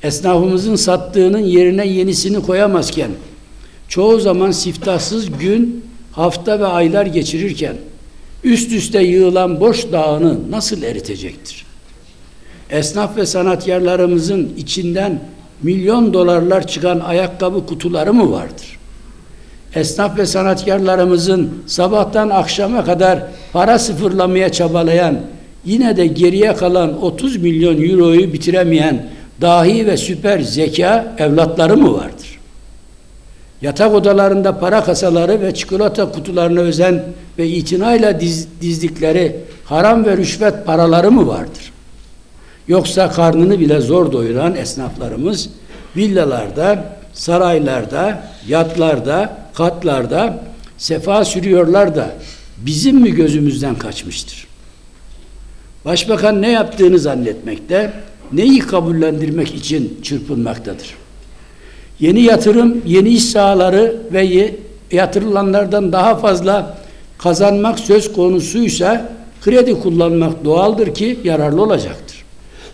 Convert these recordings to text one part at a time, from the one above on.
esnafımızın sattığının yerine yenisini koyamazken, çoğu zaman siftahsız gün, hafta ve aylar geçirirken, üst üste yığılan boş dağını nasıl eritecektir? Esnaf ve sanatkarlarımızın içinden milyon dolarlar çıkan ayakkabı kutuları mı vardır? Esnaf ve sanatkarlarımızın sabahtan akşama kadar para sıfırlamaya çabalayan, yine de geriye kalan 30 milyon euroyu bitiremeyen dahi ve süper zeka evlatları mı vardır? Yatak odalarında para kasaları ve çikolata kutularına özen ve itinayla dizdikleri haram ve rüşvet paraları mı vardır? Yoksa karnını bile zor doyuran esnaflarımız villalarda, saraylarda, yatlarda, katlarda sefa sürüyorlar da bizim mi gözümüzden kaçmıştır? Başbakan ne yaptığını zannetmekte, neyi kabullendirmek için çırpınmaktadır? Yeni yatırım, yeni iş sahaları ve yatırılanlardan daha fazla kazanmak söz konusuysa kredi kullanmak doğaldır ki yararlı olacaktır.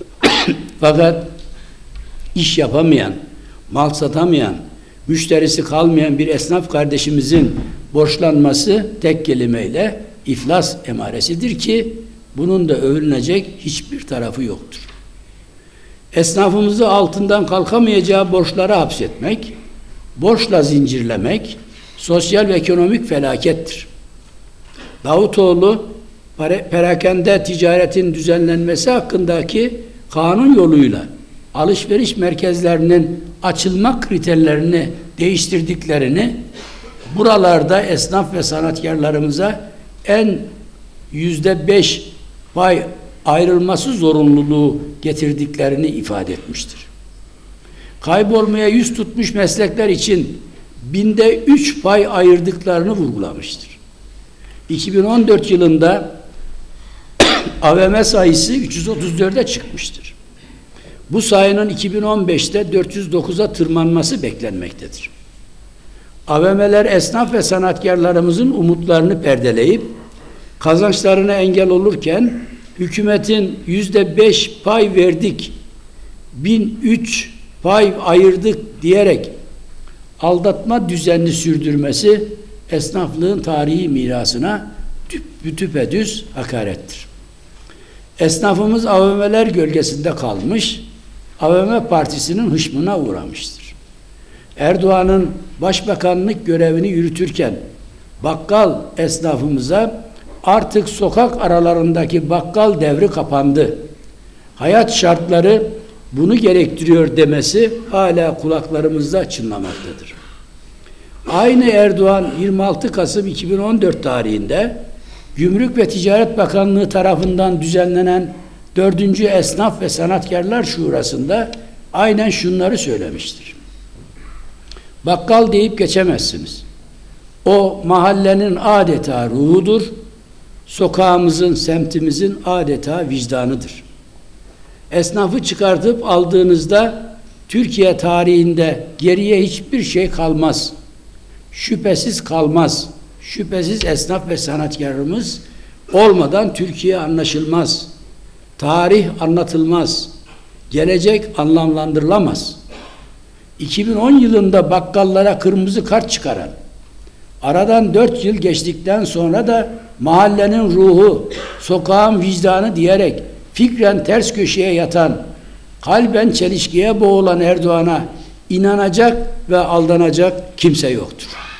Fakat iş yapamayan, mal satamayan, müşterisi kalmayan bir esnaf kardeşimizin borçlanması tek kelimeyle iflas emaresidir ki bunun da övünecek hiçbir tarafı yoktur. Esnafımızı altından kalkamayacağı borçlara hapsetmek, borçla zincirlemek sosyal ve ekonomik felakettir. Davutoğlu, perakende ticaretin düzenlenmesi hakkındaki kanun yoluyla alışveriş merkezlerinin açılma kriterlerini değiştirdiklerini, buralarda esnaf ve sanatkarlarımıza en %5 pay ayrılması zorunluluğu getirdiklerini ifade etmiştir. Kaybolmaya yüz tutmuş meslekler için 3 pay ayırdıklarını vurgulamıştır. 2014 yılında AVM sayısı 334'e çıkmıştır. Bu sayının 2015'te 409'a tırmanması beklenmektedir. AVM'ler esnaf ve sanatkarlarımızın umutlarını perdeleyip kazançlarına engel olurken hükümetin %5 pay verdik, 1003 pay ayırdık diyerek aldatma düzenini sürdürmesi esnaflığın tarihi mirasına düpedüz hakarettir. Esnafımız AVM'ler gölgesinde kalmış, AVM partisinin hışmına uğramıştır. Erdoğan'ın başbakanlık görevini yürütürken bakkal esnafımıza artık sokak aralarındaki bakkal devri kapandı, hayat şartları bunu gerektiriyor demesi hala kulaklarımızda çınlamaktadır. Aynı Erdoğan 26 Kasım 2014 tarihinde Gümrük ve Ticaret Bakanlığı tarafından düzenlenen 4. Esnaf ve Sanatkarlar Şurası'nda aynen şunları söylemiştir. Bakkal deyip geçemezsiniz. O mahallenin adeta ruhudur, sokağımızın, semtimizin adeta vicdanıdır. Esnafı çıkartıp aldığınızda Türkiye tarihinde geriye hiçbir şey kalmaz. Şüphesiz kalmaz. Şüphesiz esnaf ve sanatkarımız olmadan Türkiye anlaşılmaz. Tarih anlatılmaz. Gelecek anlamlandırılamaz. 2010 yılında bakkallara kırmızı kart çıkaran, aradan 4 yıl geçtikten sonra da mahallenin ruhu, sokağın vicdanı diyerek fikren ters köşeye yatan, kalben çelişkiye boğulan Erdoğan'a inanacak ve aldanacak kimse yoktur.